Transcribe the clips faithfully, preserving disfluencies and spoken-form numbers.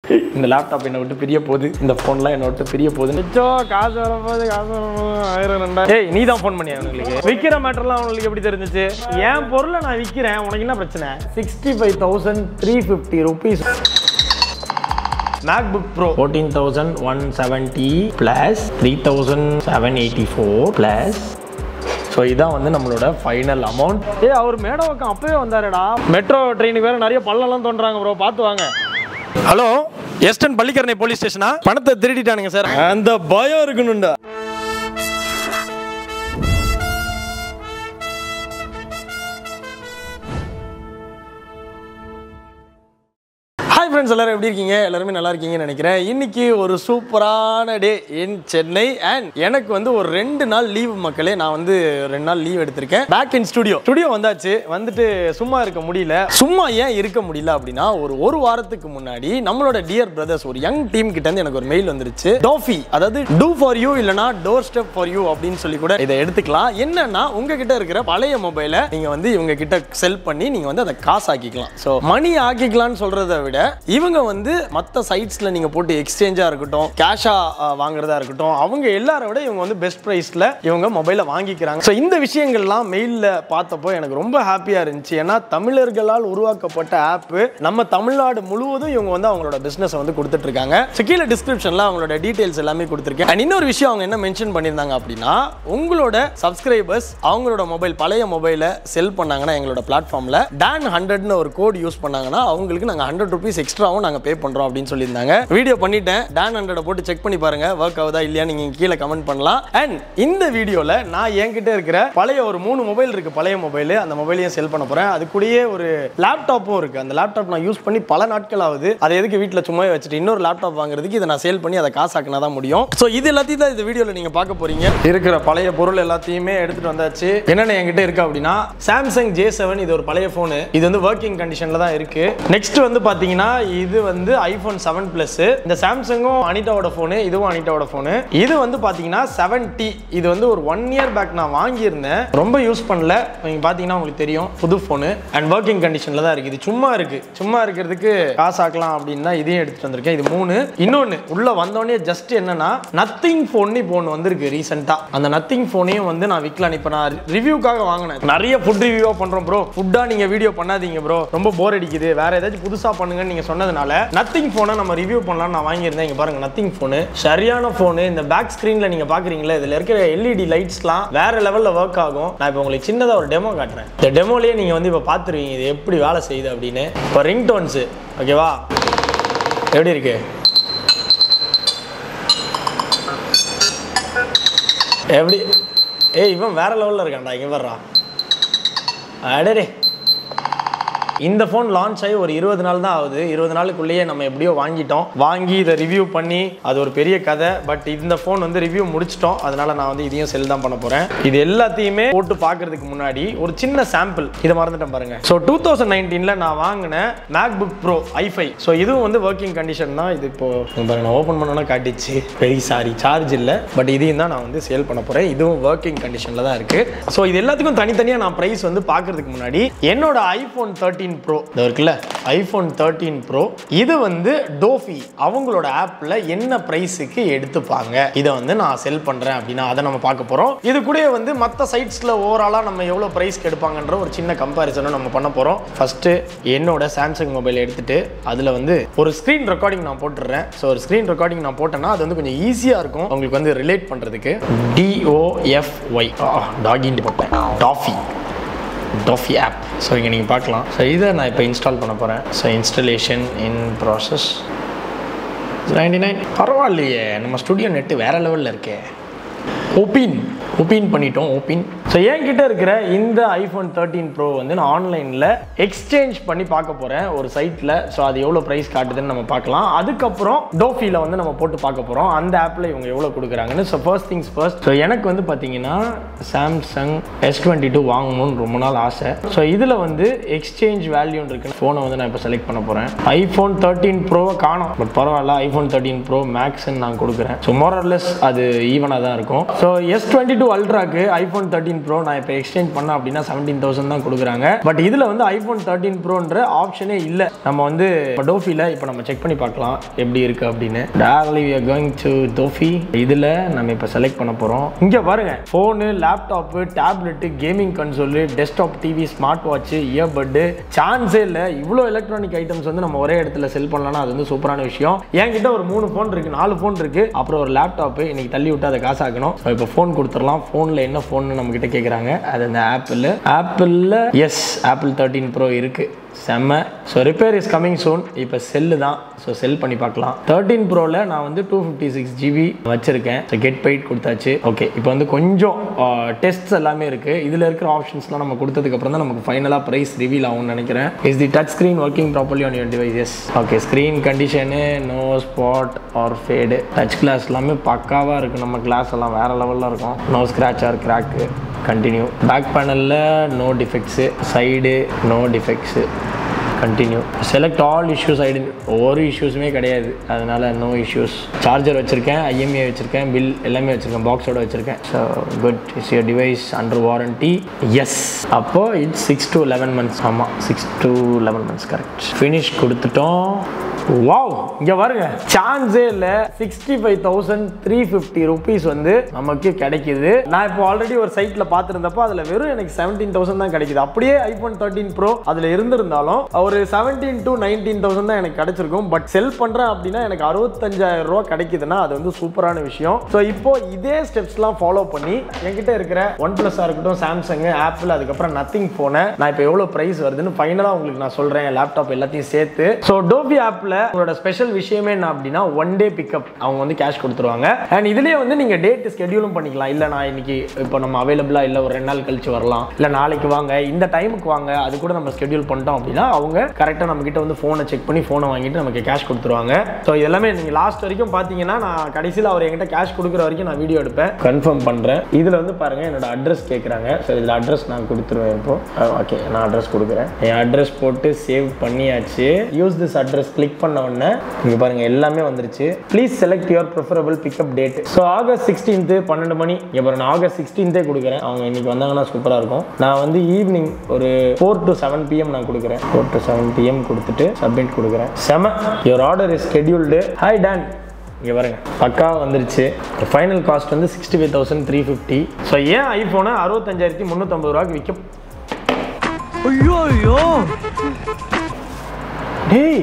இந்த லேப்டாப் என்ன விட்டு பிரிய போகுது, இந்த ஃபோன்லாம் என்ன விட்டு பிரிய போகுது. நிச்சோ காசு வரப்போகுது, காசு வரப்போகுது, ஆயிரம் ரெண்டாயிரம். ஏய் நீ தான் ஃபோன் பண்ணியா அவங்களுக்கு? விற்கிற மேட்டர்லாம் அவங்களுக்கு எப்படி தெரிஞ்சிச்சு? என் பொருளை நான் விற்கிறேன், உனக்கு என்ன பிரச்சனை? Sixty five thousand three fifty rupees MacBook Pro fourteen thousand one seventy plus three thousand seven eighty-four plus. So இதான் வந்து நம்மளோட ஃபைனல் அமௌண்ட். ஏ அவர் மேடவாக்கம் அப்பவே வந்தாருடா. மெட்ரோ ட்ரெயினுக்கு வேறு நிறைய பள்ளம்லாம் தோன்றாங்க ப்ரோ, பார்த்து வாங்க. ஹலோ, எஸ்டன் பள்ளிக்கரணை போலீஸ் ஸ்டேஷனா? பணத்தை திருடிட்டானுங்க சார். அந்த பயம் இருக்கணும்டா. ஹாய் ஃப்ரெண்ட்ஸ், எல்லாரும் எப்படி இருக்கீங்க? எல்லாருமே நல்லா இருக்கீங்கன்னு நினைக்கிறேன். இன்னைக்கு ஒரு சூப்பரான டே இன் சென்னை அண்ட் எனக்கு வந்து ஒரு ரெண்டு நாள் லீவ் மக்களே. நான் வந்து ரெண்டு நாள் லீவ் எடுத்திருக்கேன். பேக் இன் ஸ்டுடியோ ஸ்டுடியோ வந்தாச்சு. வந்துட்டு சும்மா இருக்க முடியல. சும்மா ஏன் இருக்க முடியல அப்படின்னா, ஒரு ஒரு வாரத்துக்கு முன்னாடி நம்மளோட டியர் பிரதர்ஸ் ஒரு யங் டீம் கிட்ட இருந்து எனக்கு ஒரு மெயில் வந்துருச்சு. டோஃபி, அதாவது டூ ஃபார் யூ இல்லனா டோர் ஸ்டெப் ஃபார் யூ அப்படின்னு சொல்லி கூட இதை எடுத்துக்கலாம். என்னன்னா, உங்ககிட்ட இருக்கிற பழைய மொபைலை நீங்க வந்து இவங்க கிட்ட செல் பண்ணி நீங்க வந்து அதை காசு ஆக்கிக்கலாம். ஸோ மணி ஆக்கிக்கலாம்னு சொல்றதை விட இவங்க வந்து மற்ற சைட்ஸ்ல நீங்க போட்டு எக்ஸ்சேஞ்சா இருக்கட்டும், கேஷா வாங்குறதா இருக்கட்டும், அவங்க எல்லாரும் விட இவங்க வந்து பெஸ்ட் பிரைஸ்ல இவங்க மொபைலை வாங்கிக்கிறாங்க. ஸோ இந்த விஷயங்கள்லாம் மெயிலில் பார்த்தப்போ எனக்கு ரொம்ப ஹாப்பியா இருந்துச்சு. ஏன்னா தமிழர்களால் உருவாக்கப்பட்ட ஆப் நம்ம தமிழ்நாடு முழுவதும் இவங்க வந்து அவங்களோட பிசினஸ் வந்து கொடுத்துட்டு இருக்காங்க. ஸோ கீழே டிஸ்கிரிப்ஷன்ல அவங்களோட டீடைல்ஸ் எல்லாமே கொடுத்துருக்கேன். அண்ட் இன்னொரு விஷயம் அவங்க என்ன மென்ஷன் பண்ணியிருந்தாங்க அப்படின்னா, உங்களோட சப்ஸ்கிரைபர்ஸ் அவங்களோட மொபைல் பழைய மொபைலை செல் பண்ணாங்கன்னா எங்களோட பிளாட்ஃபார்ம்ல டான் ஹண்ட்ரட்னு ஒரு கோட் யூஸ் பண்ணாங்கன்னா அவங்களுக்கு நாங்கள் ஹண்ட்ரட் ருபீஸ் எக்ஸ்ட்ராவும் நாங்கள் பே பண்ணுறோம் அப்படின்னு சொல்லியிருந்தாங்க. வீடியோ பண்ணிட்டேன், டான் ஹண்ட்ரட் போட்டு செக் பண்ணி பாருங்க ஒர்க் ஆகுதா இல்லையா நீங்க கீழே கமெண்ட் பண்ணலாம். அண்ட் இந்த வீடியோவில் நான் என்கிட்ட இருக்கிற பழைய ஒரு மூணு மொபைல் இருக்கு, பழைய மொபைல், அந்த மொபைலையும் செல் பண்ண போறேன். அது கூடயே ஒரு லேப்டாப்பும் இருக்கு. அந்த லேப்டாப் நான் யூஸ் பண்ணி பல நாட்கள் ஆகுது. அதை எதுக்கு வீட்டில் சும்மா வச்சுட்டு இன்னொரு லேப்டாப் வாங்குறதுக்கு இதை நான் சேல் பண்ணி அதை காசாக்கினா தான் முடியும். ஸோ இது எல்லாத்தையும் தான் இந்த வீடியோவில் நீங்க பார்க்க போறீங்க. இருக்கிற பழைய பொருள் எல்லாத்தையுமே எடுத்துட்டு வந்தாச்சு. என்னென்ன என்கிட்ட இருக்கு அப்படின்னா, சாம்சங் ஜே செவன், இது ஒரு பழைய போனு. இது வந்து ஒர்க்கிங் கண்டிஷன்ல தான் இருக்கு. நெக்ஸ்ட் வந்து பாத்தீங்கன்னா, இது வந்து ஐபோன் செவன் பிளஸ். இந்த சாம்சங்கும் அனிட்டாவோட போனு, இதுவும் அனிட்டாவோட போனு. இது வந்து பாத்தீங்கன்னா செவன்டி. இது வந்து ஒரு ஒன் இயர் பேக் நான் வாங்கியிருந்தேன், ரொம்ப யூஸ் பண்ணல. நீங்க பாத்தீங்கன்னா உங்களுக்கு தெரியும், புது போனு அண்ட் ஒர்க்கிங் கண்டிஷன்ல தான் இருக்கு. இது சும்மா இருக்கு, சும்மா இருக்கிறதுக்கு காசாக்கலாம் அப்படின்னு தான் இதையும் எடுத்துட்டு வந்திருக்கேன். இது மூணு. இன்னொன்னு உள்ள வந்தோடனே ஜஸ்ட் என்னன்னா, நத்திங் போன் இப்போ ஒன்று வந்திருக்கு ரீசெண்டா. அந்த நத்திங் போனையும் வந்து நான் விற்கலாம். இப்போ நான் ரிவ்யூக்காக வாங்கினேன். நிறைய ஃபுட் ரிவ்யூவா பண்றோம் ப்ரோ, ஃபுட்டா நீங்க வீடியோ பண்ணாதீங்க ப்ரோ, ரொம்ப போர் அடிக்குது, வேற ஏதாச்சும் புதுசா பண்ணுங்கன்னு நீங்க சொன்னதுனால நத்திங் போனை நம்ம ரிவ்யூ பண்ணலாம் நான் வாங்கியிருந்தேன். இங்க பாருங்க, நத்திங் போனு சரியான போனு. இந்த பேக் ஸ்கிரீன்ல நீங்க பாக்குறீங்களா, இதுல இருக்கிற எல்இடி லைட்ஸ்லாம் வேற லெவல்ல ஒர்க் ஆகும். நான் இப்போ உங்களுக்கு சின்னதா ஒரு டெமோ காட்டுறேன். இந்த டெமோலயே நீங்க வந்து இப்போ பாத்துருவீங்க இது எப்படி வேலை செய்யுது அப்படின்னு. இப்போ ரிங் டோன்ஸ் ஓகேவா, எப்படி இருக்கு? எப்படி? ஏய் இவன் வேற லெவல்ல இருக்கான்டா. இங்க வர்றா, அடடே. இந்த ஃபோன் லான்ச் ஆகி ஒரு இருபது நாள் தான் ஆகுது. இருபது நாளுக்குள்ளேயே நம்ம எப்படியோ வாங்கிட்டோம். வாங்கி இதை ரிவ்யூ பண்ணி அது ஒரு பெரிய கதை. பட் இந்த ஃபோன் வந்து ரிவ்யூ முடிச்சிட்டோம். அதனால நான் வந்து இதையும் செல் தான் பண்ண போறேன். இது எல்லாத்தையுமே போட்டு பார்க்கறதுக்கு முன்னாடி ஒரு சின்ன சாம்பிள், இதை மறந்துட்டேன் பாருங்க. ஸோ டூ தௌசண்ட் நைன்டீன்ல நான் வாங்கின MacBook Pro i five. So இதுவும் வந்து ஒர்க்கிங் கண்டிஷன் தான். இது இப்போ பாருங்க, நான் ஓப்பன் பண்ணோன்னா காட்டிச்சு. வெரி சாரி, சார்ஜ் இல்லை. பட் இதையும் தான் நான் வந்து சேல் பண்ண போறேன். இதுவும் ஒர்க்கிங் கண்டிஷன்ல தான் இருக்கு. ஸோ இது எல்லாத்துக்கும் தனித்தனியாக நான் ப்ரைஸ் வந்து பார்க்கறதுக்கு முன்னாடி, என்னோட ஐபோன் தேர்ட்டீன் ப்ரோ இருக்குல்ல, ஐபோன் தேர்ட்டீன் ப்ரோ, இது வந்து டோஃபி அவங்களோட ஆப்ல என்ன பிரைஸுக்கு எடுத்துப்பாங்க, இதை வந்து நான் செல் பண்றேன் அப்படின்னா அதை நம்ம பார்க்க போறோம். இது கூட வந்து மற்ற சைட்ஸ்ல ஓவராலா நம்ம எவ்வளவு பிரைஸ்க்கு எடுப்பாங்கன்ற ஒரு சின்ன கம்பேரிசனும் நம்ம பண்ண போறோம். ஃபர்ஸ்ட் என்னோட சாம்சங் மொபைல் எடுத்துட்டு அதுல வந்து ஒரு ஸ்கிரீன் ரெக்கார்டிங் நான் போட்டுறேன். ஸோ ஒரு ஸ்கிரீன் ரெக்கார்டிங் நான் போட்டேன்னா அது வந்து கொஞ்சம் ஈஸியா இருக்கும் உங்களுக்கு வந்து ரிலேட் பண்றதுக்கு. டிஓஎஃப்ஒய் டாகின் போட்டேன், டாஃபி டோஃபி ஆப். ஸோ இங்கே நீங்கள் பார்க்கலாம். ஸோ இதை நான் இப்போ இன்ஸ்டால் பண்ண போகிறேன். So installation in process ninety nine. பரவாயில்லையே, நம்ம ஸ்டுடியோ நெட்டு வேறு லெவலில் இருக்கே. ஓபின் ஓபின் பண்ணிட்டோம். ஓபின். ஸோ என்கிட்ட இருக்கிற இந்த ஐபோன் தேர்ட்டீன் ப்ரோ வந்து நான் ஆன்லைனில் எக்ஸ்சேஞ்ச் பண்ணி பார்க்க போகிறேன் ஒரு சைட்டில். ஸோ அது எவ்வளோ ப்ரைஸ் காட்டுதுன்னு நம்ம பார்க்கலாம். அதுக்கப்புறம் டோஃபியில் வந்து நம்ம போட்டு பார்க்க போகிறோம் அந்த ஆப்பில் இவங்க எவ்வளோ கொடுக்குறாங்கன்னு. So first things first, so எனக்கு வந்து பார்த்தீங்கன்னா சாம்சங் எஸ் டுவெண்ட்டி டூ வாங்கணும்னு ரொம்ப நாள் ஆசை. ஸோ இதில் வந்து எக்ஸ்சேஞ்ச் வேல்யூன்னு இருக்கு. ஃபோனை வந்து நான் இப்போ செலக்ட் பண்ண போகிறேன். ஐபோன் தேர்ட்டீன் ப்ரோவை காணும், பட் பரவாயில்ல, ஐபோன் தேர்ட்டீன் ப்ரோ மேக்ஸ்ன்னு நான் கொடுக்குறேன். ஸோ மோரர்லெஸ் அது ஈவனாக தான் இருக்கும். ஸோ எஸ் டுவெண்ட்டி டூ அல்ட்ராக்கு ஐபோன் தேர்ட்டீன் தேர்ட்டீன் ப்ரோ நான் இப்போ எக்ஸ்சேஞ்ச் பண்ண அப்படின்னா செவன்டீன் தௌசண்ட் தான் கொடுக்குறாங்க. பட் இதில் வந்து ஐஃபோன் தேர்ட்டீன் ப்ரோன்ற ஆப்ஷனே இல்லை. நம்ம வந்து டோஃபியில் இப்போ நம்ம செக் பண்ணி பார்க்கலாம் எப்படி இருக்கு அப்படின்னு. Directly we are going to Tofi. இதில் நம்ம இப்போ செலக்ட் பண்ண போகிறோம். இங்கே பாருங்க, phone, laptop, tablet, gaming console, desktop TV, smart watch, earbud, சான்ஸே இல்லை. இவ்வளோ எலக்ட்ரானிக் ஐட்டம்ஸ் வந்து நம்ம ஒரே இடத்துல செல் பண்ணலாம்னா அது வந்து சூப்பரான விஷயம். என்கிட்ட ஒரு மூணு ஃபோன் இருக்கு, நாலு ஃபோன் இருக்கு, அப்புறம் ஒரு லேப்டாப்பு. இன்னைக்கு தள்ளி விட்டு அதை காசாக்கணும். இப்போ ஃபோன் கொடுத்துடலாம். ஃபோனில் என்ன ஃபோன் நம்ம கிட்ட கேட்குறாங்க. அது அந்த ஆப்பிள் ஆப்பிளில் எஸ் ஆப்பிள் தேர்ட்டீன் ப்ரோ இருக்கு. செம்ம. So repair is coming soon. இப்போ செல்லு தான். ஸோ செல் பண்ணி பார்க்கலாம். தேர்ட்டீன் ப்ரோவில் நான் வந்து டூ ஃபிஃப்டி சிக்ஸ் ஜிபி வச்சிருக்கேன். ஸோ கெட் பெய்ட் கொடுத்தாச்சு. ஓகே, இப்போ வந்து கொஞ்சம் டெஸ்ட்ஸ் எல்லாமே இருக்கு. இதில் இருக்கிற ஆப்ஷன்ஸ்லாம் நம்ம கொடுத்ததுக்கு அப்புறம் தான் நமக்கு ஃபைனலாக ப்ரைஸ் ரிவீல் ஆகும்னு நினைக்கிறேன். Is the touch screen working properly on your devices? Okay, screen condition, no spot or fade. Touch glass எல்லாமே பக்காவாக இருக்குது. நம்ம கிளாஸ் எல்லாம் வேற லெவலில் இருக்கும். No scratch or crack. Continue. Back பேனலில் no defects, side no defects. Continue. Select all issues ஐடி. ஒரு இஷ்யூஸுமே கிடையாது, அதனால நோ இஷ்யூஸ். சார்ஜர் வச்சுருக்கேன், ஐஎம்இ வச்சுருக்கேன், பில் எல்லாமே வச்சுருக்கேன், பாக்ஸோட வச்சுருக்கேன். So good. Is your device under warranty? S. அப்போது it's six to eleven months. ஆமாம், six to eleven months correct. Finish கொடுத்துட்டோம். வாவ், இங்க பாருங்க, சான்ஸே இல்ல. Sixty five thousand three fifty rupees வந்து நமக்கு கிடைக்குது. நான் இப்போ ஆல்ரெடி ஒரு சைட்ல பார்த்துருந்தப்போ அதுல வெறும் எனக்கு செவன்டீன் தௌசண்ட் தான் கிடைக்குது. அப்படியே ஐபோன் தேர்ட்டீன் ப்ரோ அதுல இருந்திருந்தாலும் ஒரு செவன்டீன் டு நைன்டீன் தௌசண்ட் தான் எனக்கு கிடைச்சிருக்கும். பட் செல் பண்றேன் அப்படின்னா எனக்கு அறுபத்தஞ்சாயிரம் ரூபா கிடைக்குதுன்னா அது வந்து சூப்பரான விஷயம். ஸோ இப்போ இதே ஸ்டெப்ஸ்லாம் ஃபாலோ பண்ணி என்கிட்ட இருக்கிற ஒன் பிளஸா இருக்கட்டும், சாம்சங், ஆப்பிள், அதுக்கப்புறம் நத்திங் போனை நான் இப்போ எவ்வளவு பிரைஸ் வருதுன்னு ஃபைனலா உங்களுக்கு நான் சொல்றேன். லேப்டாப் எல்லாத்தையும் சேர்த்து. ஸோ டோஃபி ஆப்ல உங்களோட ஸ்பெஷல் விஷயமே என்ன அப்படின்னா ஒன் டே பிக்கப். அவங்க வந்து கேஷ் கொடுத்துருவாங்க. அண்ட் இதுலயே வந்து நீங்க டேட் ஸ்கெடியூலும் பண்ணிக்கலாம். இல்ல நான் இன்னைக்கு இப்போ நம்ம அவைலபிளா இல்ல ஒரு ரெண்டு நாள் கழிச்சு வரலாம், இல்ல நாளைக்கு வாங்க, இந்த டைமுக்கு வாங்க, அது கூட நம்ம ஸ்கெடியூல் பண்ணிட்டோம் அப்படின்னா அவங்க கரெக்டா நம்ம கிட்ட வந்து போனை செக் பண்ணி போனை வாங்கிட்டு நமக்கு கேஷ் கொடுத்துருவாங்க. ஸோ இதெல்லாமே நீங்க லாஸ்ட் வரைக்கும் பாத்தீங்கன்னா நான் கடைசியில் அவர் என்கிட்ட கேஷ் கொடுக்குற வரைக்கும் நான் வீடியோ எடுப்பேன், கன்ஃபார்ம் பண்றேன். இதுல வந்து பாருங்க என்னோட அட்ரஸ் கேட்குறாங்க. ஸோ இதுல அட்ரஸ் நான் கொடுத்துருவேன். இப்போ ஓகே, நான் அட்ரஸ் கொடுக்குறேன். என் அட்ரஸ் போட்டு சேவ் பண்ணியாச்சு. யூஸ் திஸ் அட்ரஸ் கிளிக் பண்ண உடனே இங்க பாருங்க எல்லாமே வந்துருச்சு. Please select your preferable pickup date. So August sixteenth பன்னெண்டு மணி. இங்க பாருங்க ஆகஸ்ட் சிக்ஸ்டீன்த்தே கொடுக்குறேன். அவங்க இன்னைக்கு வந்தாங்கன்னா சூப்பரா இருக்கும். நான் வந்து ஈவினிங் ஒரு ஃபோர் டு செவன் பிஎம் நான் கொடுக்குறேன். ஃபோர் டு செவன் பிஎம் கொடுத்துட்டு சப்மிட் கொடுக்குறேன். செம. Your order is scheduled. Hi டான். இங்கே பாருங்க பக்கா வந்துருச்சு. ஃபைனல் காஸ்ட் வந்து sixty five thousand three fifty. So ஏன் ஐஃபோனை அறுபத்தஞ்சாயிரத்தி முந்நூற்றம்பது ரூபாய்க்கு விற்க? ஐயோ ஐயோ டேய்,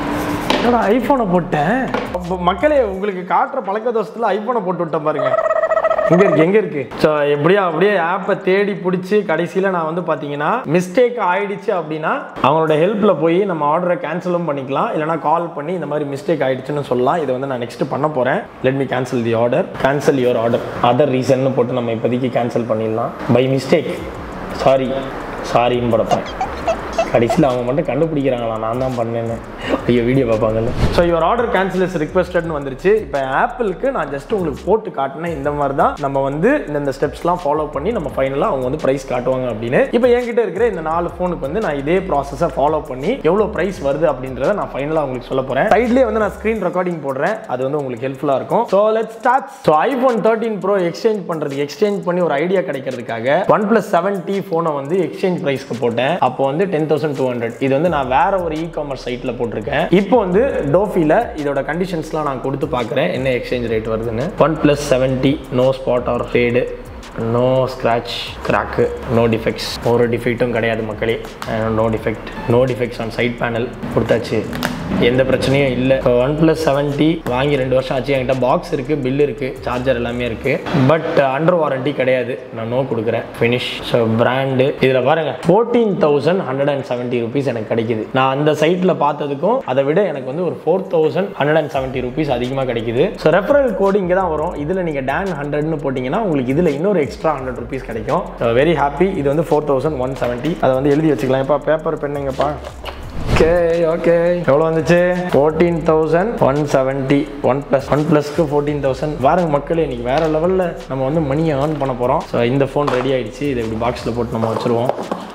என்னோட ஐஃபோனை போட்டேன். மக்களே உங்களுக்கு காட்டுற பழக்க தோஷத்தில் ஐஃபோனை போட்டு விட்டேன் பாருங்க. எங்க இருக்கு எங்க இருக்கு? ஸோ எப்படியா அப்படியே ஆப்பை தேடி பிடிச்சி கடைசியில் நான் வந்து பார்த்தீங்கன்னா மிஸ்டேக் ஆயிடுச்சு அப்படின்னா அவங்களோட ஹெல்ப்ல போய் நம்ம ஆர்டரை கேன்சலும் பண்ணிக்கலாம், இல்லைனா கால் பண்ணி இந்த மாதிரி மிஸ்டேக் ஆயிடுச்சுன்னு சொல்லலாம். இதை வந்து நான் நெக்ஸ்ட் பண்ண போறேன். Let me cancel the order. Cancel your order. Other reason போட்டு நம்ம இப்போதைக்கு கேன்சல் பண்ணிடலாம். பை மிஸ்டேக், சாரி சாரின்னு போடப்பேன். கடைசியில் அவங்க மட்டும் கண்டுபிடிக்கிறாங்களா நான் தான் பண்ணேன்னு. ஐயோ வீடியோ பார்ப்பாங்கல்ல. So your order cancel is ரிக்வெஸ்டட்னு வந்துருச்சு. இப்போ ஆப்பிளுக்கு நான் ஜஸ்ட் உங்களுக்கு போட்டு காட்டினேன். இந்த மாதிரி தான் நம்ம வந்து இந்த ஸ்டெப்ஸ்லாம் ஃபாலோ பண்ணி நம்ம ஃபைனலாக அவங்க வந்து ப்ரைஸ் காட்டுவாங்க அப்படின்னு. இப்போ என்கிட்ட இருக்கிற இந்த நாலு ஃபோனுக்கு வந்து நான் இதே ப்ராசஸை ஃபாலோ பண்ணி எவ்வளோ ப்ரைஸ் வருது அப்படின்றத நான் ஃபைனலாக உங்களுக்கு சொல்ல போகிறேன். சைட்லேயே வந்து நான் ஸ்க்ரீன் ரெக்கார்டிங் போடுறேன். அது வந்து உங்களுக்கு ஹெல்ப்ஃபுல்லாக இருக்கும். So let's start. So iPhone thirteen pro exchange பண்ணுறதுக்கு எக்ஸ்சேஞ்ச் பண்ணி ஒரு ஐடியா கிடைக்கிறதுக்காக ஒன் பிளஸ் செவன்டி ஃபோனை வந்து எக்ஸ்சேஞ்ச் ப்ரைஸ்க்கு போட்டேன். அப்போ வந்து டென் தௌசண்ட் டூ ஹண்ட்ரட். இது வந்து நான் வேற ஒரு இ காமர்ஸ் சைட்ல போட்டிருக்கேன். இப்போ வந்து டோஃபில இதோட கண்டிஷன்ஸ்லாம் நான் கொடுத்து பார்க்குறேன் என்ன எக்ஸ்சேஞ்ச் ரேட் வருதுன்னு. One plus seventy, no spot or fade, no scratch, crack, no defects. ஒரு டிஃபெக்ட்டும் கிடையாது மக்களே. No defect, no defects on side panel கொடுத்தாச்சு. எந்த பிரச்சனையும் இல்லை. ஒன் பிளஸ் செவன்டி வாங்கி ரெண்டு வருஷம் ஆச்சு. என்கிட்ட பாக்ஸ் இருக்கு, பில் இருக்கு, சார்ஜர் எல்லாமே இருக்கு. பட் அண்டர் வாரண்டி கிடையாது. நான் நோ கொடுக்குறேன். ஃபினிஷ். ஸோ பிராண்டு இதில் பாருங்க fourteen thousand hundred and seventy rupees எனக்கு கிடைக்குது. நான் அந்த சைட்ல பார்த்ததுக்கும் அதை விட எனக்கு வந்து ஒரு four thousand hundred and seventy rupees அதிகமாக கிடைக்குது. ஸோ ரெஃபரல் கோடு இங்கே தான் வரும். இதில் நீங்கள் டேன் ஹண்ட்ரட்னு போட்டிங்கன்னா உங்களுக்கு இதில் இன்னொரு எக்ஸ்ட்ரா ஹண்ட்ரட் ருபீஸ் கிடைக்கும். Very happy. இது வந்து ஃபோர் தௌசண்ட் ஒன் செவன்ட்டி. அதை வந்து எழுதி வச்சுக்கலாம். இப்போ பேப்பர் பெண்ணுங்கப்பா. ஓகே ஓகே எவ்வளோ வந்துச்சு? Fourteen thousand one seventy. One plus one ப்ளஸ்க்கு ஃபோர்டீன் தௌசண்ட். வாருங்க மக்களே, இன்னைக்கு வேற லெவலில் நம்ம வந்து மணியை ஏர்ன் பண்ண போகிறோம். ஸோ இந்த ஃபோன் ரெடி ஆயிடுச்சு. இதை இப்படி பாக்ஸில் போட்டு நம்ம வச்சுருவோம்.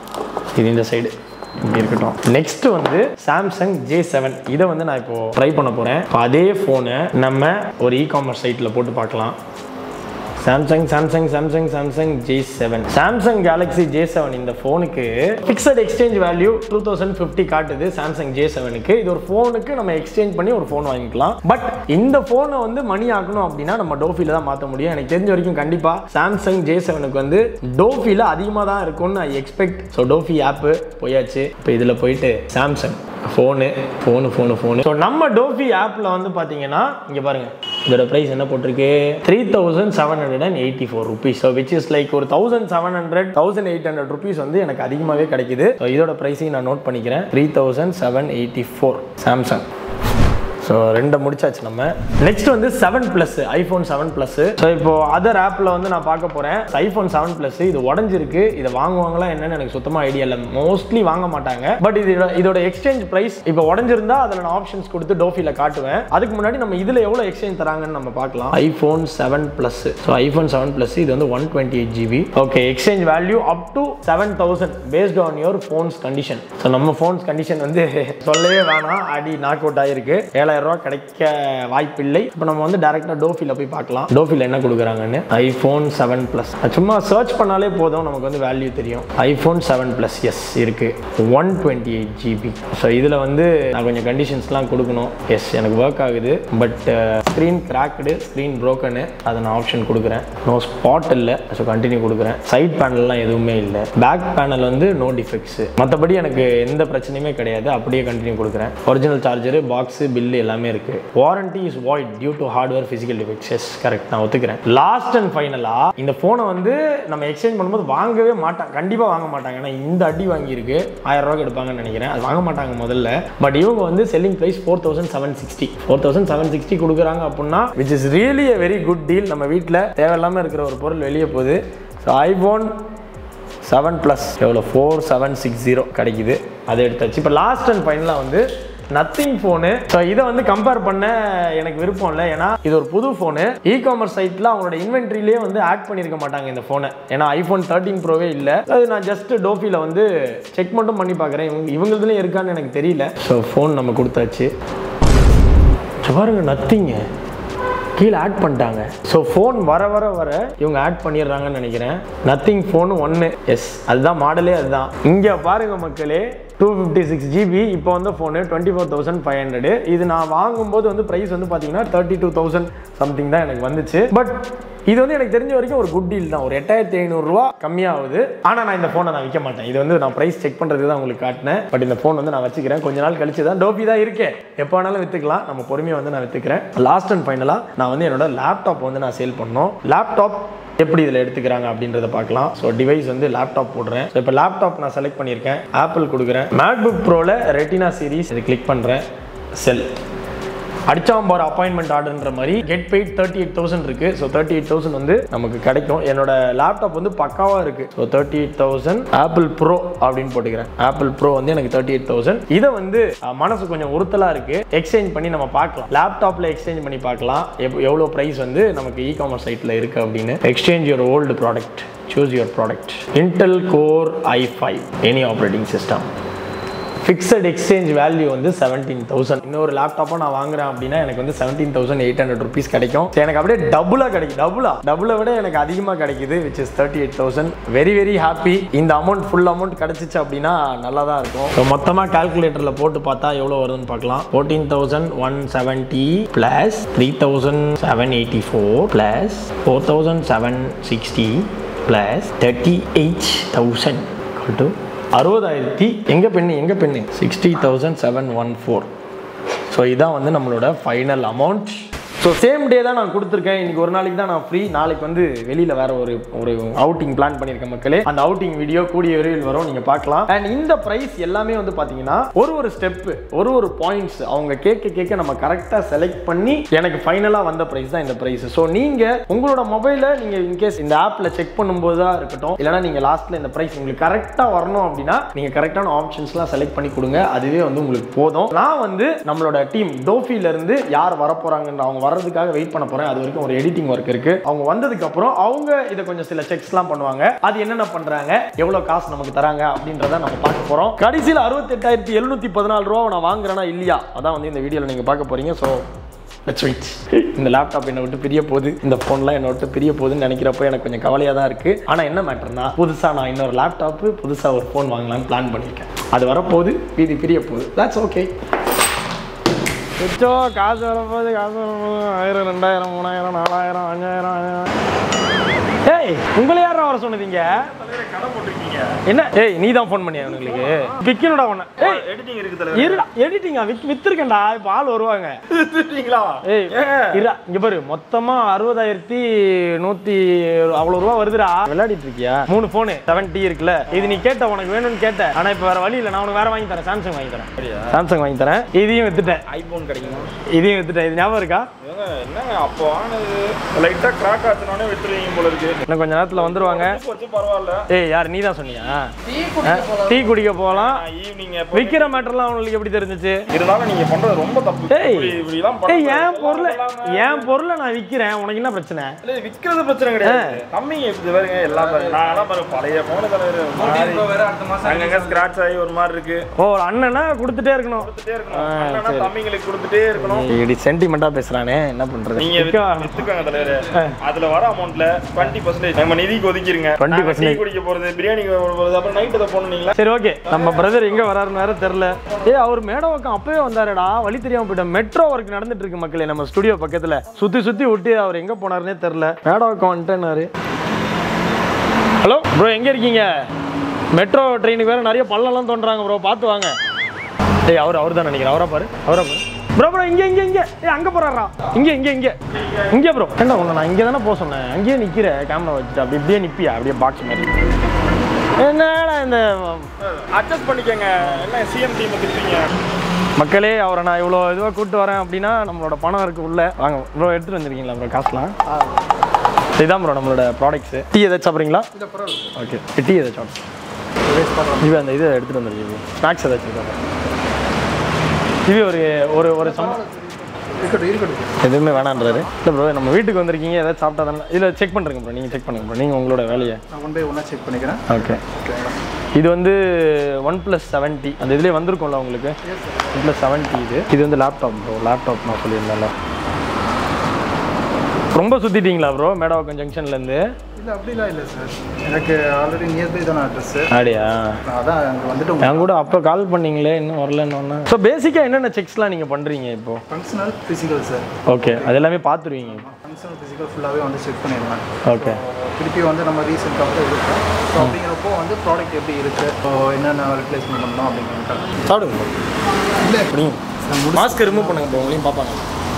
இது இந்த சைடு இப்படி இருக்கட்டும். நெக்ஸ்ட் வந்து சாம்சங் ஜே செவன். இதை வந்து நான் இப்போ ட்ரை பண்ண போகிறேன். அதே ஃபோனை நம்ம ஒரு இ காமர்ஸ் சைட்டில் போட்டு பார்க்கலாம். Samsung Samsung Samsung Samsung J seven Samsung Galaxy J seven இந்த ஃபோனுக்கு fixed exchange value two thousand fifty காட்டுது சாம்சங் ஜே செவனுக்கு. இது ஒரு ஃபோனுக்கு நம்ம எக்ஸ்சேஞ்ச் பண்ணி ஒரு ஃபோன் வாங்கிக்கலாம். பட் இந்த ஃபோனை வந்து மணி ஆக்கணும் அப்படின்னா நம்ம டோஃபில தான் மாற்ற முடியும். எனக்கு தெரிஞ்ச வரைக்கும் கண்டிப்பா சாம்சங் ஜே செவனுக்கு வந்து டோஃபில அதிகமாக தான் இருக்கும்னு I expect. So Tofi app போயாச்சு. இப்போ இதில் போயிட்டு Samsung phone phone phone phone so நம்ம டோஃபி ஆப்பில் வந்து பார்த்தீங்கன்னா இங்கே பாருங்க, இதோட ப்ரைஸ் என்ன போட்டிருக்கு, three thousand seven hundred and eighty four rupees. So which is like ஒரு thousand seven hundred thousand eight hundred rupees வந்து எனக்கு அதிகமாகவே கிடைக்குது. ஸோ இதோட ப்ரைஸையும் நான் நோட் பண்ணிக்கிறேன், three thousand seven eighty four Samsung. So ரெண்டை முடிச்சாச்சு. நம்ம நெக்ஸ்ட் வந்து seven plus iPhone seven plus. So இப்போ அதர் ஆப்பில் வந்து நான் பார்க்க போகிறேன் ஐஃபோன் செவன் பிளஸ். இது உடஞ்சிருக்கு, இதை வாங்குவாங்களா என்னன்னு எனக்கு சுத்தமாக ஐடியா இல்லை. மோஸ்ட்லி வாங்க மாட்டாங்க. பட் இது இதோட எக்ஸ்சேஞ்ச் ப்ரைஸ் இப்போ உடஞ்சிருந்தா அதில் நான் ஆப்ஷன்ஸ் கொடுத்து டோஃபியில் காட்டுவேன். அதுக்கு முன்னாடி நம்ம இதில் எவ்வளோ எக்ஸ்சேஞ்ச் தராங்கன்னு நம்ம பார்க்கலாம். IPhone seven plus. So iPhone seven plus இது வந்து one twenty eight GB. Okay, exchange value up to seven thousand based on your phone's condition. So நம்ம ஃபோன்ஸ் கண்டிஷன் வந்து சொல்லவே வேணாம், அடி நாக் அவுட் ஆகிருக்கு. ஏழாயிரம் ரூபாய் கிடைக்க வாய்ப்பில்லை. இப்போ நம்ம வந்து டைரக்டா டோஃபில போய் பார்க்கலாம் டோஃபில என்ன கொடுக்குறாங்கன்னு. ஐஃபோன் செவன் பிளஸ் சும்மா சர்ச் பண்ணாலே போதும், நமக்கு வந்து வேல்யூ தெரியும். ஐஃபோன் செவன் பிளஸ் எஸ் இருக்கு, one twenty eight GB. So இதில் வந்து நான் கொஞ்சம் கண்டிஷன்ஸ்லாம் கொடுக்கணும். எஸ் எனக்கு ஒர்க் ஆகுது. But screen cracked, screen broken, அதை நான் ஆப்ஷன் கொடுக்குறேன். நோ ஸ்பாட் இல்லை, ஸோ கண்டினியூ கொடுக்குறேன். சைட் பேனல்லாம் எதுவுமே இல்லை. பேக் பேனல் வந்து நோ டிஃபெக்ட்ஸ். மற்றபடி எனக்கு எந்த பிரச்சனையுமே கிடையாது. அப்படியே கண்டினியூ கொடுக்குறேன். ஒரிஜினல் சார்ஜரு, பாக்ஸ், பில்லு எல்லாமே இருக்கு. Warranty is void due to hardware physical defects. Yes correct, நான் ஒத்துக்கிறேன். லாஸ்ட் அண்ட் ஃபைனலா இந்த போனை வந்து நம்ம எக்ஸ்சேஞ்ச் பண்ணும்போது வாங்கவே மாட்டாங்க, கண்டிப்பா வாங்க மாட்டாங்க. ஏன்னா இந்த அடி வாங்கியிருக்கு, ஆயிரம் ரூபாய்க்கு எடுப்பாங்கன்னு நினைக்கிறேன். அது வாங்க மாட்டாங்க முதல்ல. பட் இவங்க வந்து selling price four thousand seven sixty four thousand seven sixty கொடுக்குறாங்க அப்படின்னா which is really a very good deal. நம்ம வீட்டில் தேவையில்லாமல் இருக்கிற ஒரு பொருள் வெளியே போகுது. ஸோ ஐஃபோன் செவன் ப்ளஸ் எவ்வளோ ஃபோர் செவன் சிக்ஸ் ஜீரோ கிடைக்குது, அதை எடுத்தாச்சு. இப்போ லாஸ்ட் அண்ட் ஃபைனலாக வந்து நத்திங் ஃபோனு. ஸோ இதை வந்து கம்பேர் பண்ண எனக்கு விருப்பம் இல்லை. ஏன்னா இது ஒரு புது ஃபோனு. இ காமர்ஸ் சைட்டில் அவங்களோட இன்வென்ட்ரிலேயே வந்து ஆட் பண்ணியிருக்க மாட்டாங்க இந்த ஃபோனை. ஏன்னா ஐஃபோன் தேர்ட்டின் ப்ரோவே இல்லை. அது நான் ஜஸ்ட் டோஃபியில் வந்து செக் மட்டும் பண்ணி பார்க்குறேன். இவங்க இவங்களதுலேயும் இருக்கான்னு எனக்கு தெரியல. ஸோ ஃபோன் நம்ம கொடுத்தாச்சு. பாருங்க, நத்திங்க கீழே ஆட் பண்ணிட்டாங்க. ஸோ ஃபோன் வர வர வர இவங்க ஆட் பண்ணிடுறாங்கன்னு நினைக்கிறேன். நத்திங் ஃபோன் ஒன்று. எஸ் அதுதான் மாடலே, அதுதான். இங்கே பாருங்க மக்களே, டூ ஃபிஃப்டி சிக்ஸ் ஜிபி. இப்போ வந்து phone twenty four thousand five hundred. இது நான் வாங்கும்போது வந்து ப்ரைஸ் வந்து பார்த்தீங்கன்னா தேர்ட்டி டூ தௌசண்ட் சம்திங் தான் எனக்கு வந்துச்சு. பட் இது வந்து எனக்கு தெரிஞ்ச வரைக்கும் ஒரு குட் டீல் தான். ஒரு எட்டாயிரத்தி ஐநூறுரூவா கம்மியாகுது. ஆனால் நான் இந்த ஃபோனை நான் விற்க மாட்டேன். இது வந்து நான் ப்ரைஸ் செக் பண்ணுறதுக்கு தான் உங்களுக்கு காட்டினேன். பட் இந்த ஃபோன் வந்து நான் வச்சுக்கிறேன். கொஞ்ச நாள் கழிச்சு தான் டோஃபி தான் இருக்கேன், எப்போ வேணாலும் விற்றுக்கலாம். நம்ம பொறுமையாக வந்து நான் விற்றுக்கிறேன். லாஸ்ட் அண்ட் ஃபைனலாக நான் வந்து என்னோட லேப்டாப் வந்து நான் சேல் பண்ணோம். லேப்டாப் எப்படி இதில் எடுத்துக்கிறாங்க அப்படின்றத பார்க்கலாம். ஸோ டிவைஸ் வந்து லேப்டாப் போடுறேன். ஸோ இப்போ லேப்டாப் நான் செலக்ட் பண்ணியிருக்கேன். ஆப்பிள் கொடுக்குறேன். மேக்புக் ப்ரோவில் ரெட்டினா சீரிஸ் இது கிளிக் பண்ணுறேன். செல் அடிச்சாம் போகிற அப்பாயின்மெண்ட் ஆர்டர்ன்ற மாதிரி get paid thirty eight thousand இருக்கு. ஸோ தேர்ட்டி எயிட் தௌசண்ட் வந்து நமக்கு கிடைக்கும். என்னோட லேப்டாப் வந்து பக்காவாக இருக்கு. So thirty eight thousand Apple pro அப்படின்னு போட்டுக்கிறேன். ஆப்பிள் ப்ரோ வந்து எனக்கு தேர்ட்டி எயிட் தௌசண்ட். இதை வந்து மனசு கொஞ்சம் உறுத்தலா இருக்கு. எக்ஸ்சேஞ்ச் பண்ணி நம்ம பார்க்கலாம். லேப்டாப்ல எக்ஸ்சேஞ்ச் பண்ணி பார்க்கலாம் எவ்வளோ ப்ரைஸ் வந்து நமக்கு இ காமர்ஸ் சைட்ல இருக்கு அப்படின்னு. Exchange your old product, choose your product. Intel Core i five any operating system. Fixed exchange value வந்து செவன்டீன் தௌசண்ட். இன்னொரு லேப்டாப்போ நான் வாங்குறேன் அப்படின்னா எனக்கு வந்து seventeen thousand eight hundred rupees கிடைக்கும். எனக்கு அப்படியே டபுளா கிடைக்கும். டபுளா டபுளை விட எனக்கு அதிகமாக கிடைக்குது, which is thirty eight thousand. Very very happy. இந்த அமௌண்ட் ஃபுல் அமௌண்ட் கிடைச்சிச்சு அப்படின்னா நல்லா தான் இருக்கும். ஸோ மொத்தமாக கால்குலேட்டரில் போட்டு பார்த்தா எவ்வளோ வருதுன்னு பார்க்கலாம். Fourteen thousand one seventy plus three thousand seven eighty four plus four thousand seven sixty plus thirty eight thousand to அறுபதாயிரத்தி எங்க பெண்ணு எங்க பெண்ணு sixty thousand seven one four. So இதான் வந்து நம்மளோட final amount. So same day தான் நான் கொடுத்துருக்கேன். இன்னைக்கு ஒரு நாளைக்கு தான் நான் ஃப்ரீ. நாளைக்கு வந்து வெளியில் வேற ஒரு ஒரு அவுட்டிங் பிளான் பண்ணியிருக்கேன் மக்களே. அந்த அவுட்டிங் வீடியோ கூடிய விரைவில் வரும், நீங்கள் பார்க்கலாம். அண்ட் இந்த ப்ரைஸ் எல்லாமே வந்து பார்த்தீங்கன்னா ஒரு ஒரு ஸ்டெப்பு, ஒரு ஒரு பாயிண்ட்ஸ் அவங்க கேட்க கேட்க நம்ம கரெக்டாக செலக்ட் பண்ணி எனக்கு ஃபைனலாக வந்த ப்ரைஸ் தான் இந்த ப்ரைஸ். ஸோ நீங்கள் உங்களோட மொபைலில் நீங்கள் இன்கேஸ் இந்த ஆப்பில் செக் பண்ணும்போது தான் இருக்கட்டும், இல்லைனா நீங்கள் லாஸ்ட்டில் இந்த ப்ரைஸ் உங்களுக்கு கரெக்டாக வரணும் அப்படின்னா நீங்கள் கரெக்டான ஆப்ஷன்ஸ்லாம் செலக்ட் பண்ணி கொடுங்க. அதுவே வந்து உங்களுக்கு போதும். நான் வந்து நம்மளோட டீம் டோஃபிலேருந்து யார் வரப்போகிறாங்கன்ற அவங்க வரதுக்காக வெயிட் பண்ண போறேன். அது வரைக்கும் ஒரு எடிட்டிங் ஒர்க் இருக்கு. அவங்க வந்ததுக்கு அப்புறம் அவங்க இத கொஞ்சம் சில செக்ஸ்லாம் பண்ணுவாங்க. அது என்னென்ன பண்றாங்க, எவ்வளவு காசு நமக்கு தராங்க அப்படின்றத நம்ம பார்க்க போறோம். கடைசியில் அறுபத்தி எட்டாயிரத்தி எழுநூத்தி பதினாலு ரூபா நான் வாங்குறேனா இல்லையா, அதான் வந்து இந்த வீடியோல நீங்க பார்க்க போறீங்க. So let's wait. இந்த லேப்டாப் என்னை விட்டு பிரிய போகுது, இந்த ஃபோன்லாம் என்னை விட்டு பிரிய போகுதுன்னு நினைக்கிறப்போ எனக்கு கொஞ்சம் கவலையாக தான் இருக்குது. ஆனால் என்ன மேட்டர்னா புதுசாக நான் இன்னொரு லேப்டாப்பு புதுசாக ஒரு ஃபோன் வாங்கலாம்னு பிளான் பண்ணியிருக்கேன். அது வரப்போகுது, இது பிரிய போகுது. That's okay. கொஞ்சம் காசு வரப்போகுது, காசு வரப்போகுது. ஆயிரம், ரெண்டாயிரம், மூணாயிரம், நாலாயிரம், அஞ்சாயிரம், அஞ்சாயிரம். ஏய் உங்களை யாரும் வர சொன்னதீங்க? கடை போட்டிருக்கீங்க என்ன? ஏய் நீ தான் ஃபோன் பண்ணியா உங்களுக்கு? விக்கணுடா உன்னை. ஏய் எடிட்டிங் இருக்கு தலைவர். இருடா எடிட்டிங்கா? வித் வித்துருக்கேன்டா. இப்போ ஆள் வருவாங்க. வித்துட்டீங்களா? ஏய் இருடா இங்க பாரு, மொத்தமா அறுபதாயிரத்தி நூத்தி அவ்வளோ ரூபா வருதுடா. விளையாடிட்டு இருக்கியா? மூணு ஃபோனு செவன் டி இருக்குல்ல, இது நீ கேட்ட, உனக்கு வேணும்னு கேட்ட. ஆனா இப்போ வேற வழி இல்லை, நான் உனக்கு வேற வாங்கி தரேன். சாம்சங் வாங்கி தரேன். சாம்சங் வாங்கி தரேன். இதையும் வித்துட்டேன். ஐபோன் கிடைக்கும். இதையும் வித்துட்டேன். இது ஞாபகம் இருக்கா? என்னங்க அப்போ ஆனது லைட்டா கிராக் ஆச்சுனோனே வித்துறீங்க போல இருக்கு. இன்னும் கொஞ்ச நேரத்துல வந்துருவாங்க. பரவாயில்ல. ஏய் யார் நீ தான் சொன்னியா? டீ குடிக்க போகலாம். ஈவினிங் விக்கிற மேட்டர்லாம் உங்களுக்கு எப்படி தெரிஞ்சிச்சு? இருந்தாலும் நீங்க பண்றது ரொம்ப தப்பு. ஏய் இப்படிலாம் பண்ண. ஏய் என் பொருளை என் பொருளை நான் விக்கிறேன், உனக்கு என்ன பிரச்சனை? இல்ல விக்கிறது பிரச்சனை கிடையாது. கம்மிங்க இப்படி பாருங்க எல்லாம் பாருங்க. நான் எல்லாம் பாருங்க பழைய போன தலைவர் வேற அடுத்த மாசம் அங்கங்க ஸ்கிராட்ச் ஆகி ஒரு மாதிரி இருக்கு. ஓ அண்ணனா கொடுத்துட்டே இருக்கணும். கொடுத்துட்டே இருக்கணும். அண்ணனா தம்பிங்களுக்கு கொடுத்துட்டே இருக்கணும். இப்படி சென்டிமெண்டா பேசுறானே, என்ன பண்றது? நீங்க வித்துக்கங்க தலைவர். அதுல வர அமௌண்ட்ல இருபது பர்சன்டேஜ் நம்ம நிதிக்கு ஒதுக்கிருங்க. இருபது பர்சன்டேஜ் குடிக்க போறது, பிரியாணி போறது, அப்புறம் நைட் அத போணுங்களா? சரி ஓகே. நம்ம பிரதர் எங்க வராருன்னு வேற தெரியல. ஏய் அவர் மேடவாக்கம் அப்பவே வந்தாருடா, வழி தெரியாம போயிட்டேன். மெட்ரோ ஒர்க் நடந்துட்டு இருக்கு மக்களே நம்ம ஸ்டுடியோ பக்கத்துல. சுத்தி சுத்தி விட்டு அவர் எங்க போனாருன்னே தெரியல. மேடவாக்கம் வந்துட்டேனாரு. ஹலோ ப்ரோ எங்க இருக்கீங்க? மெட்ரோ ட்ரெயினுக்கு வேற நிறைய பள்ளம்லாம் தோன்றாங்க ப்ரோ, பார்த்து வாங்க. ஏய் அவர் அவர் தான் நினைக்கிறேன். அவரா பாரு, அவரா பாரு. ப்ரோ ப்ரோ இங்கே இங்கே இங்கே ஏ அங்கே போகிறாரா? இங்கே இங்கே இங்கே இங்கே ப்ரோ. என்ன ஒன்று நான் இங்கே தானே போக சொன்னேன். அங்கேயே நிற்கிற கேமரா வச்சுட்டு அப்படி இப்படியே நிற்பியா? அப்படியே பாக்ஸ் மாதிரி. என்னடா இந்த அட்ஜஸ்ட் பண்ணிக்கோங்க. என்ன சிஎம் டீம் திருப்பீங்க மக்களே. அவரை நான் இவ்வளோ இதுவாக கூப்பிட்டு வரேன் அப்படின்னா நம்மளோட பணம் இருக்குது உள்ள. வாங்க ப்ரோ, எடுத்துகிட்டு வந்துருக்கீங்களா ப்ரோ காசுலாம்? இதுதான் ப்ரோ நம்மளோட ப்ராடக்ட்ஸு. டீ எதாச்சும் சாப்பிட்றீங்களா? ஓகே டீ எதாச்சும் இது அந்த இது எடுத்துகிட்டு வந்துருக்கீங்க. ஸ்நாக்ஸ் ஏதாச்சும் இருக்கா? இது ஒரு ஒரு ஒரு எதுவுமே வேணான்றாரு. இல்லை ப்ரோ நம்ம வீட்டுக்கு வந்திருக்கீங்க, ஏதாவது சாப்பிட்டா தானே. இதில் செக் பண்ணுறேங்க ப்ரோ, நீங்கள் செக் பண்ணுங்க ப்ரோ. நீங்கள் உங்களோட வேலையை ஒன் பை ஒன்னாக செக் பண்ணிக்கிறேன். ஓகே இது வந்து ஒன் ப்ளஸ் செவன்ட்டி அந்த இதுலேயே வந்திருக்கும்ல உங்களுக்கு. ஒன் ப்ளஸ் செவன்ட்டி இது இது வந்து லேப்டாப் ப்ரோ. லேப்டாப் நான் சொல்லியிருந்தேன்ல. ரொம்ப சுற்றிட்டீங்களா ப்ரோ மேடவாக்கம் ஜங்ஷன்லேருந்து? இல்லை அப்படிலாம் இல்லை சார், எனக்கு ஆல்ரெடி நியர்பை தானே அட்ரஸ். அப்படியா? அதான் அங்கே வந்துட்டு என் கூட அப்போ கால் பண்ணீங்களே, இன்னும் வரலன்னு ஒன்று. ஸோ பேசிக்காக என்னென்ன செக்ஸ்லாம் நீங்கள் பண்ணுறீங்க இப்போ? Functional physical sir. ஓகே அது எல்லாமே பார்த்துருவீங்க. ஃபங்க்ஷனல் ஃபிசிக்கல் ஃபுல்லாகவே வந்து செக் பண்ணிடுவேன். ஓகே திருப்பி வந்து நம்ம ரீசெண்டாக வந்து இருக்கும். ஸோ அப்படிங்கிறப்போ வந்து ப்ராடக்ட் எப்படி இருக்குது, ஸோ என்னென்ன ரிப்ளேஸ்மெண்ட் பண்ணணும் அப்படிங்கிறது சாப்பிடுங்க. இல்லை எப்படி மாஸ்க் ரிமூவ் பண்ணுங்க ப்ரோ, உங்களையும் பார்ப்பாங்க.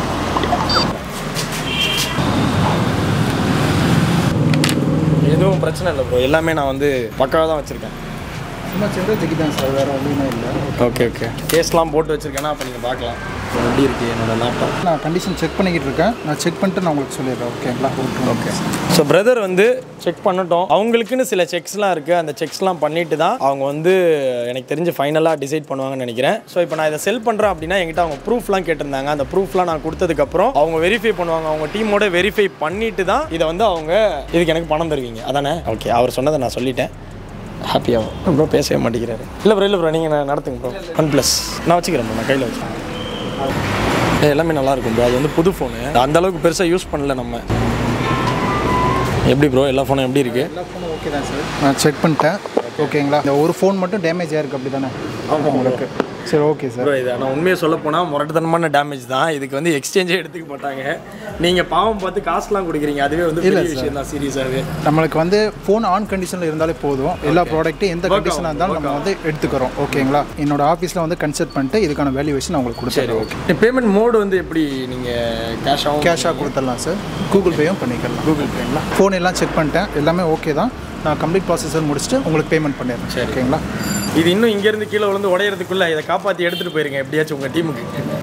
எதுவும் பிரச்சனை இல்லை ப்ரோ, எல்லாமே நான் வந்து பக்காவாக தான் வச்சுருக்கேன். சும்மா சின்ன செக் தான் சார், வேறு ஒன்றுமே இல்லை. ஓகே ஓகே கேஸ்லாம் போட்டு வச்சுருக்கேன்னா அப்போ நீங்கள் பார்க்கலாம் எப்படி இருக்குது என்னோடய லேப்டாப். நான் கண்டிஷன் செக் பண்ணிக்கிட்டு இருக்கேன். நான் செக் பண்ணிட்டு நான் உங்களுக்கு சொல்லிடுறேன். ஓகேங்களா? ஓகே. ஸோ பிரதர் வந்து செக் பண்ணட்டும். அவங்களுக்குன்னு சில செக்ஸ்லாம் இருக்குது. அந்த செக்ஸ்லாம் பண்ணிட்டு தான் அவங்க வந்து எனக்கு தெரிஞ்சு ஃபைனலாக டிசைட் பண்ணுவாங்கன்னு நினைக்கிறேன். ஸோ இப்போ நான் இதை செல் பண்ணுறேன் அப்படின்னா என்கிட்ட அவங்க ப்ரூஃப்லாம் கேட்டிருந்தாங்க. அந்த ப்ரூஃப்லாம் நான் கொடுத்ததுக்கப்புறம் அவங்க வெரிஃபை பண்ணுவாங்க. அவங்க டீமோட வெரிஃபை பண்ணிட்டு தான் இதை வந்து அவங்க இதுக்கு எனக்கு பணம் தருவீங்க அதானே? ஓகே அவர் சொன்னதை நான் சொல்லிட்டேன். ஹாப்பியாகும் ப்ரோ. பேசவே மாட்டேங்கிறாரு. இல்லை ப்ரோ இல்லை ப்ரோ நீங்கள் நான் நடத்துங்க ப்ரோ. ஒன் ப்ளஸ் நான் வச்சுக்கிறேன் ப்ரோ, நான் கையில் வச்சுக்கிறேன். எல்லாமே நல்லாயிருக்கும் ப்ரோ. அது வந்து புது ஃபோனு, அந்தளவுக்கு பெருசாக யூஸ் பண்ணல நம்ம. எப்படி ப்ரோ எல்லா ஃபோனும் எப்படி இருக்குது? எல்லா ஃபோனும் ஓகே தான் சார், நான் செக் பண்ணிட்டேன். ஓகேங்களா? இந்த ஒரு ஃபோன் மட்டும் டேமேஜ் ஆகிருக்கு அப்படி தானே உங்களுக்கு? சரி ஓகே சார். இது நான் உண்மையை சொல்ல போனால் முரட்டுத்தனமான டேமேஜ் தான். இதுக்கு வந்து எக்ஸ்சேஞ்சே எடுத்துக்க மாட்டாங்க. நீங்கள் பாவம் பார்த்து காசுலாம் கொடுக்குறீங்க, அதுவே வந்து பெரிய விஷயம் தான். சீரியஸாகவே நம்மளுக்கு வந்து ஃபோன் ஆன் கண்டிஷனில் இருந்தாலே போதும். எல்லா ப்ராடக்ட்டும் எந்த கண்டிஷனாக இருந்தாலும் நம்ம வந்து எடுத்துக்கிறோம். ஓகேங்களா? என்னோட ஆஃபீஸில் வந்து கன்சல்ட் பண்ணிட்டு இதுக்கான வேல்யூவேஷன் உங்களுக்கு கொடுத்துருவோம். ஓகே பேமெண்ட் மோடு வந்து எப்படி நீங்கள் கேஷாகவும் கேஷாக கொடுத்துடலாம் சார், கூகுள் பேயும் பண்ணிக்கலாம். கூகுள் பேங்களா? ஃபோன் எல்லாம் செக் பண்ணிட்டேன், எல்லாமே ஓகே தான். நான் கம்ப்ளீட் ப்ராசஸர் முடிச்சுட்டு உங்களுக்கு பேமெண்ட் பண்ணிடுறேன். சரி ஓகேங்களா? இது இன்னும் இங்கேருந்து கீழே விழுந்து உடையிறதுக்குள்ளே இதை காப்பாற்றி எடுத்துகிட்டு போயிருங்க எப்படியாச்சும் உங்கள் டீமுக்கு.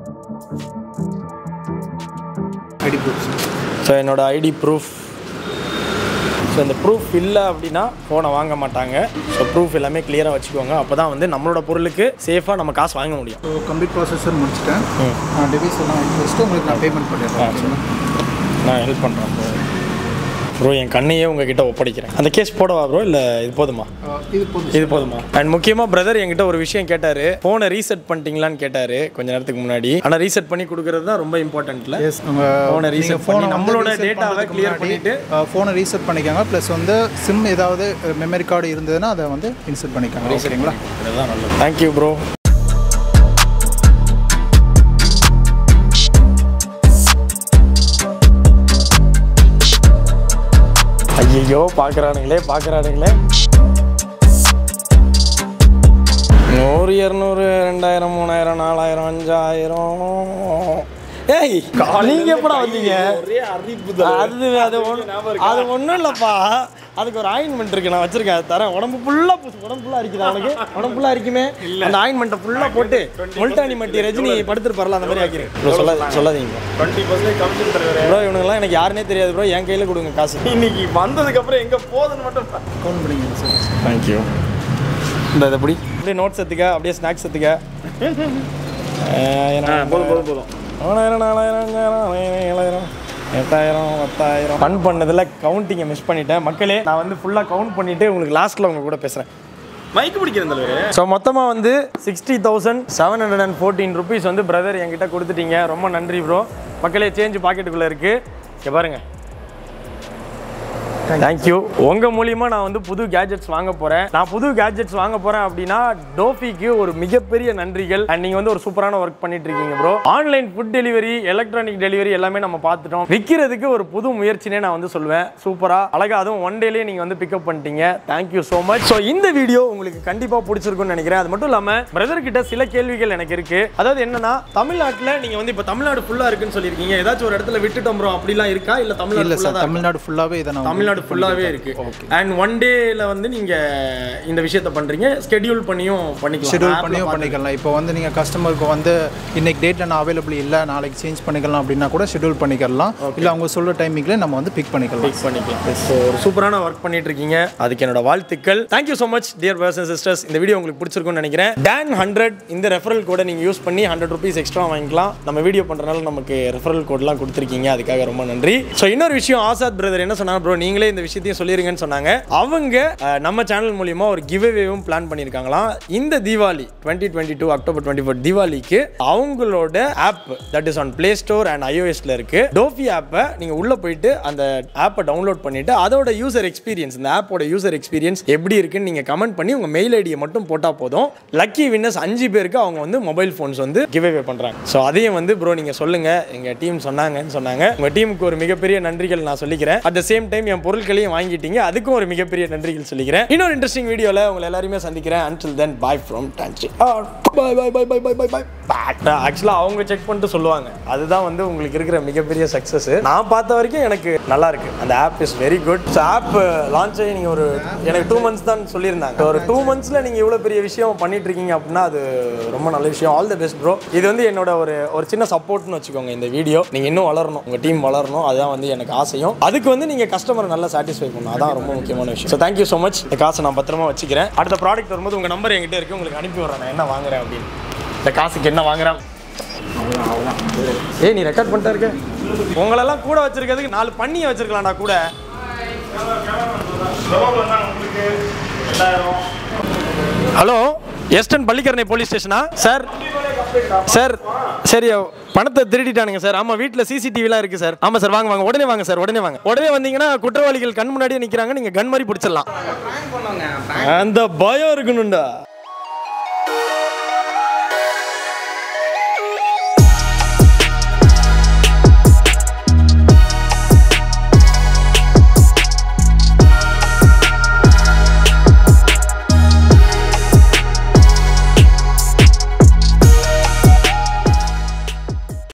ID proof. ஸோ என்னோடய ஐடி ப்ரூஃப். ஸோ இந்த ப்ரூஃப் இல்லை அப்படின்னா ஃபோனை வாங்க மாட்டாங்க. ஸோ ப்ரூஃப் எல்லாமே கிளியராக வச்சுக்கோங்க. அப்போ தான் வந்து நம்மளோட பொருளுக்கு சேஃபாக நம்ம காசு வாங்க முடியும். ஸோ கம்ப்ளீட் ப்ராசஸர் முடிச்சுட்டேன். நான் டிவைஸ் எல்லாம் வச்சுட்டு உங்களுக்கு நான் பேமெண்ட் பண்ணிடுறேன். நான் ஹெல்ப் பண்ணுறேன். ப்ரோ என் கண்ணையே உங்ககிட்ட ஒப்படைக்கிறேன். அந்த கேஸ் போடவா ப்ரோ இல்லை இது போதுமா? இது போதும் இது போதுமா? அண்ட் முக்கியமாக பிரதர் என்கிட்ட ஒரு விஷயம் கேட்டார். ஃபோனை ரீசெட் பண்ணிட்டீங்களான்னு கேட்டார் கொஞ்ச நேரத்துக்கு முன்னாடி. ஆனால் ரீசெட் பண்ணி கொடுக்குறது தான் ரொம்ப இம்பார்ட்டன்ட்ல. ஃபோனை ரீசெட் பண்ணி நம்மளோட டேட்டாவை கிளியர் பண்ணிட்டு ஃபோனை ரீசெட் பண்ணிக்காங்க. ப்ளஸ் வந்து சிம் ஏதாவது மெமரி கார்டு இருந்ததுன்னா அதை வந்து இன்செர்ட் பண்ணிக்காங்க. ஓகேங்களா? அதுதான் நல்லது. Thank you bro. ஐயோ பார்க்குறானுங்களே பார்க்குறானுங்களே நூறு இரநூறு ரெண்டாயிரம் மூணாயிரம் நாலாயிரம் அஞ்சாயிரம். ஏய் நீங்க எப்படா வந்தீங்க? அது அது அது ஒன்றும் இல்லைப்பா, அதுக்கு ஒரு ஆயின்மெண்ட் இருக்கு, நான் வச்சிருக்கேன், அது தரேன். உடம்பு ஃபுல்லா உடம்பு ஃபுல்லா இருக்குது அவனுக்கு. உடம்பு ஃபுல்லா இருக்குமே, அந்த ஆயின்மெண்ட்டை ஃபுல்லா போட்டு முல்டானி மட்டி ரஜினி படுத்துருப்பார்ல அந்த மாதிரி ஆக்கிறேன். சொல்ல சொல்லாதீங்க ப்ரோ. இவனுங்கெல்லாம் எனக்கு யாருன்னே தெரியாது ப்ரோ. என் கையில் கொடுங்க காசு. இன்னைக்கு வந்ததுக்கப்புறம் எங்கே போகுதுன்னு மட்டும் கவுண்ட் பண்ணிங்க சார். தேங்க்யூ. இந்த இதை அப்படி அப்படியே நோட்ஸ் எடுத்துக்க, அப்படியே ஸ்நாக்ஸ் எடுத்துக்க. போதும் போதும் போதும். மூணாயிரம் நாலாயிரம் அஞ்சாயிரம் ஏழாயிரம் எட்டாயிரம் பத்தாயிரம் ஃபன் பண்ணதில் கவுண்டிங்கை மிஸ் பண்ணிட்டேன் மக்களே. நான் வந்து ஃபுல்லாக கவுண்ட் பண்ணிவிட்டு உங்களுக்கு லாஸ்ட்டில் உங்கள் கூட பேசுகிறேன். மைக்கு பிடிக்கிறேன். ஸோ மொத்தமாக வந்து sixty thousand seven hundred and fourteen rupees வந்து பிரதர் என்கிட்ட கொடுத்துட்டீங்க. ரொம்ப நன்றி ப்ரோ. மக்களே சேஞ்ச் பாக்கெட்டுக்குள்ளே இருக்குது, இங்கே பாருங்கள். தேங்க்யூ. உங்கள் மூலியமாக நான் வந்து புது கேஜெட்ஸ் வாங்க போகிறேன். நான் புது கேஜெட்ஸ் வாங்க போகிறேன் அப்படின்னா டோஃபிக்கு ஒரு மிகப்பெரிய நன்றிகள். அண்ட் நீங்கள் வந்து ஒரு சூப்பரான ஒர்க் பண்ணிட்டு இருக்கீங்க bro. Online food delivery, electronic delivery எல்லாமே நம்ம பார்த்துட்டோம். விற்கிறதுக்கு ஒரு புது முயற்சினே நான் வந்து சொல்லுவேன். சூப்பராக அழகாக அதுவும் ஒன் டேலேயே நீங்கள் வந்து பிக்கப் பண்ணிட்டீங்க. Thank you so much. ஸோ இந்த வீடியோ உங்களுக்கு கண்டிப்பாக பிடிச்சிருக்குன்னு நினைக்கிறேன். அது மட்டும் இல்லாமல் பிரதர் கிட்ட சில கேள்விகள் எனக்கு இருக்குது. அதாவது என்னன்னா, தமிழ்நாட்டில் நீங்கள் வந்து இப்போ தமிழ்நாடு ஃபுல்லாக இருக்குன்னு சொல்லியிருக்கீங்க. ஏதாச்சும் ஒரு இடத்துல விட்டுட்டோம் ப்ரோ அப்படிலாம் இருக்கா? இல்லை தமிழ்நாடு தமிழ்நாடு ஃபுல்லாகவே இதை தமிழ்நாடு ஃபுல்லாகவே இருக்கு. அண்ட் ஒன் டேல வந்து நீங்க இந்த விஷயத்தை பண்றீங்க, ஸ்கெடியூல் பண்ணியும் பண்ணிக்கலாம். ஷெட்யூல் பண்ணியும் பண்ணிக்கலாம். இப்போ வந்து நீங்க கஸ்டமருக்கு வந்து இன்னைக்கு டேட்ல நான் அவைலபிள் இல்லை, நாளைக்கு சேஞ்ச் பண்ணிக்கலாம் அப்படின்னா கூட ஷெட்யூல் பண்ணிக்கலாம். இல்லை அவங்க சொல்ற டைமிங்ல நம்ம வந்து பிக் பண்ணிக்கலாம் பிக் பண்ணிக்கலாம் ஸோ ஒரு சூப்பரான ஒர்க் பண்ணிட்டு இருக்கீங்க. அதுக்கு என்னோட வாழ்த்துக்கள். Thank you so much dear brothers and sisters. இந்த வீடியோ உங்களுக்கு பிடிச்சிருக்கும்னு நினைக்கிறேன். டான் ஹண்ட்ரட் இந்த ரெஃபரல் கோடை நீங்க யூஸ் பண்ணி ஹண்ட்ரட் ருபீஸ் எக்ஸ்ட்ரா வாங்கிக்கலாம். நம்ம வீடியோ பண்றதுனால நமக்கு ரெஃபரல் கோட்லாம் கொடுத்துருக்கீங்க, அதுக்காக ரொம்ப நன்றி. ஸோ இன்னொரு விஷயம், ஆசாத் பிரதர் என்ன சொன்னாங்க ப்ரோ, நீங்களே இந்த விஷயத்தையும் சொல்லிருங்கன்னு சொன்னாங்க. அவங்க நம்ம சேனல் மூலமா ஒரு கிவ் அவேவும் பிளான் பண்ணிருக்காங்களாம். இந்த Deepavali twenty twenty two October twenty four தீபாவளிக்கு அவங்களோட app that is on Play Store and ஐஓஎஸ்ல இருக்கு. டோஃபி ஆப்பை நீங்க உள்ள போயிட்டு அந்த ஆப்பை டவுன்லோட் பண்ணிட்டு அதோட யூசர் எக்ஸ்பீரியன்ஸ், இந்த ஆப்போட யூசர் எக்ஸ்பீரியன்ஸ் எப்படி இருக்குன்னு நீங்க கமெண்ட் பண்ணி உங்க மெயில் ஐடியை மட்டும் போட்டா போதும். லக்கி வின்னர்ஸ் அஞ்சு பேருக்கு அவங்க வந்து மொபைல் போன்ஸ் வந்து கிவ் அவே பண்றாங்க. ஸோ அதையும் வந்து ப்ரோ நீங்க சொல்லுங்க, எங்க டீம் சொன்னாங்கன்னு சொன்னாங்க. உங்க டீமுக்கு ஒரு மிகப்பெரிய நன்றிகள் நான் சொல்லிக்கிறேன். அட் த சேம் டைம் என் பொருட்களையும் வாங்கிட்டீங்க, அதுக்கும் ஒரு மிகப்பெரிய நன்றிகள் சொல்லிக்கிறேன். இன்னொரு இன்ட்ரெஸ்டிங் வீடியோல உங்களை எல்லாரையுமே சந்திக்கிறேன். until then bye from Tanchi. bye bye bye bye bye bye bye. ஆக்சுவலா அவங்க செக் பண்ணிட்டு சொல்லுவாங்க, அதுதான் வந்து உங்களுக்கு இருக்கிற மிகப்பெரிய சக்சஸ். நான் பார்த்த வரைக்கும் எனக்கு நல்லா இருக்கு. அந்த app is very good. App launch ஆகி நீங்க ஒரு எனக்கு டூ மந்த்ஸ் தான் சொல்லியிருந்தாங்க. ஒரு டூ மந்த்ஸ்ல நீங்க இவ்வளவு பெரிய விஷயம் பண்ணிட்டு இருக்கீங்க அப்படின்னா அது ரொம்ப நல்ல விஷயம். All the best bro. இது வந்து என்னோட ஒரு ஒரு சின்ன சப்போர்ட்னு வச்சுக்கோங்க. இந்த வீடியோ நீங்க இன்னும் வளரணும், உங்க டீம் வளரணும், அதுதான் வந்து எனக்கு ஆசையும். அதுக்கு வந்து நீங்க கஸ்டமர் நல்லா சாட்டிஸ்ஃபை பண்ணணும், அதான் ரொம்ப முக்கியமான விஷயம். So thank you so much. இந்த காசை நான் பத்திரமா வச்சுக்கிறேன். அடுத்த ப்ராடக்ட் வரும்போது உங்க நம்பர் என்கிட்ட இருக்கு, உங்களுக்கு அனுப்பி விடுறேன் நான் என்ன வாங்குறேன் அப்படின்னு. இந்த காசுக்கு என்ன வாங்குறேன். ஏய் நீ ரெக்கார்ட் பண்ணிட்டா இருக்க. உங்களெல்லாம் கூட வச்சிருக்கிறதுக்கு நாலு பண்ணியை வச்சிருக்கலாம்டா கூட. ஹலோ, எஸ்டன் பள்ளிக்கரணை போலீஸ் ஸ்டேஷனா சார்? சார் சரி, பணத்தை திருடிட்டானுங்க சார். ஆமா, வீட்டில் சிசிடிவிலாம் இருக்கு சார். ஆமா சார், வாங்க வாங்க உடனே வாங்க சார், உடனே வாங்க. உடனே வந்தீங்கன்னா குற்றவாளிகள் கண் முன்னாடியே நிற்கிறாங்க, நீங்க கன் மாதிரி பிடிச்சிடலாம். அந்த பயம் இருக்கணும்டா.